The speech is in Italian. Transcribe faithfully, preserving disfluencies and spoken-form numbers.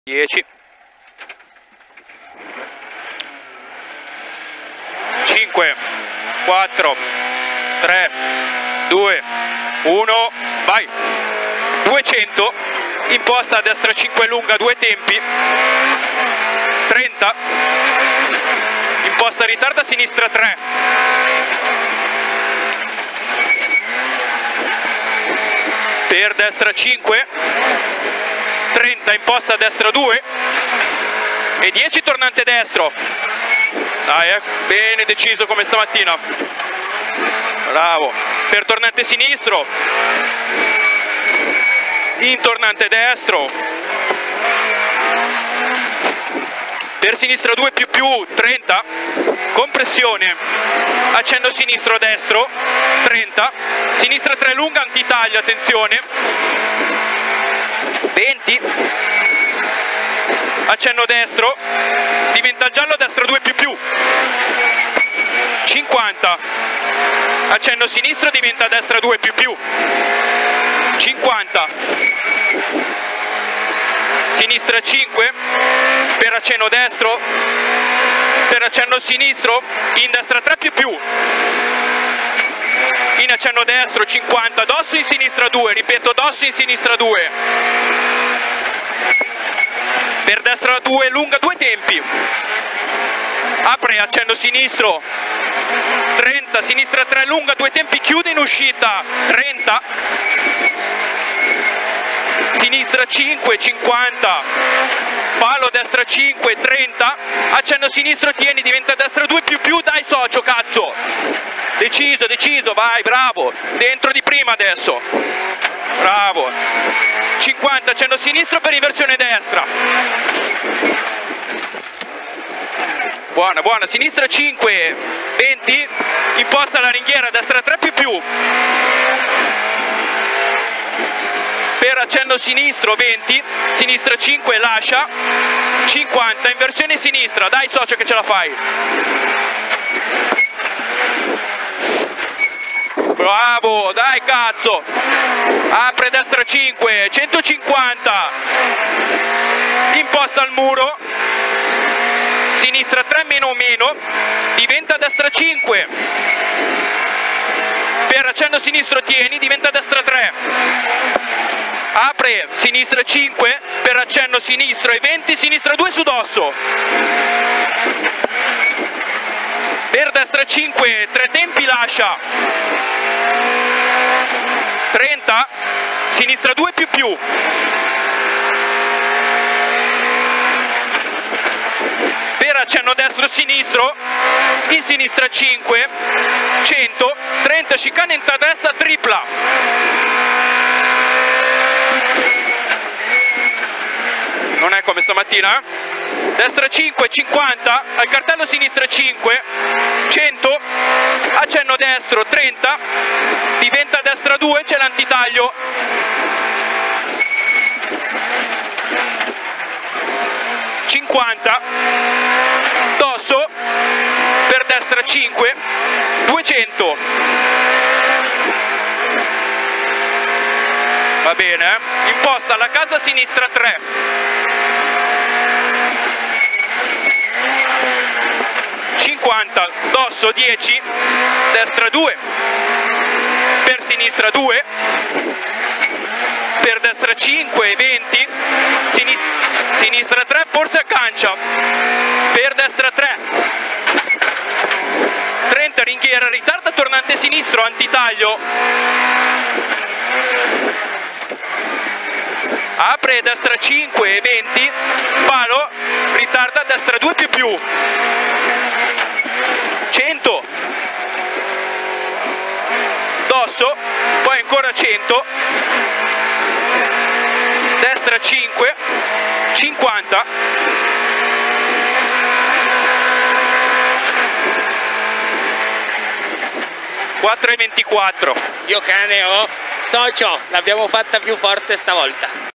dieci, cinque, quattro, tre, due, uno, vai. duecento, imposta a destra cinque lunga, due tempi. trenta, imposta ritarda a sinistra tre. Per destra cinque, trenta, imposta a destra due e dieci, tornante destro. Dai, eh, bene deciso come stamattina. Bravo. Per tornante sinistro, in tornante destro. Per sinistra due più più, trenta, compressione, accenno sinistro destro, trenta, sinistra tre lunga, antitaglio, attenzione, venti, accenno destro, diventa giallo, destra due più più, cinquanta, accenno sinistro, diventa destra due più più, cinquanta, sinistra cinque, per accenno destro, per accenno sinistro, in destra tre più più, in accenno destro cinquanta, dosso in sinistra due, ripeto dosso in sinistra due, per destra due lunga, due tempi, apre accenno sinistro, trenta, sinistra tre lunga, due tempi, chiude in uscita, trenta, sinistra cinque, cinquanta, palo destra cinque, trenta, accenno sinistro, tieni, diventa destra due più più, dai socio, cazzo, deciso, deciso, vai, bravo, dentro di prima adesso, bravo, cinquanta, accenno sinistro per inversione destra, buona, buona, sinistra cinque, venti, imposta la ringhiera, destra tre più più, per accenno sinistro venti, sinistra cinque, lascia, cinquanta, inversione sinistra, dai socio che ce la fai. Bravo, dai cazzo, apre destra cinque, centocinquanta, imposta al muro, sinistra tre meno meno, diventa destra cinque, per accenno sinistro tieni, diventa destra tre, apre sinistra cinque, per accenno sinistro e venti, sinistra due su dosso, per destra cinque, tre tempi, lascia, trenta, sinistra due più più, per accenno destro sinistro, in sinistra cinque, cento, trenta, chicane in destra tripla, non è come stamattina, destra cinque, cinquanta, al cartello sinistra cinque, cento, accenno destro, trenta, diventa destra due, c'è l'antitaglio, cinquanta, dosso, per destra cinque, duecento, va bene, eh? Imposta alla casa sinistra tre, cinquanta, dosso dieci, destra due, per sinistra due, per destra cinque, venti, sinis sinistra tre, forse accancia, per destra tre, trenta, ringhiera, ritarda, tornante sinistro, antitaglio, apre destra cinque, venti, palo, ritarda, destra due più più, cento, dosso, poi ancora cento, destra cinque, cinquanta, quattro e ventiquattro. Io cane, oh, socio, l'abbiamo fatta più forte stavolta.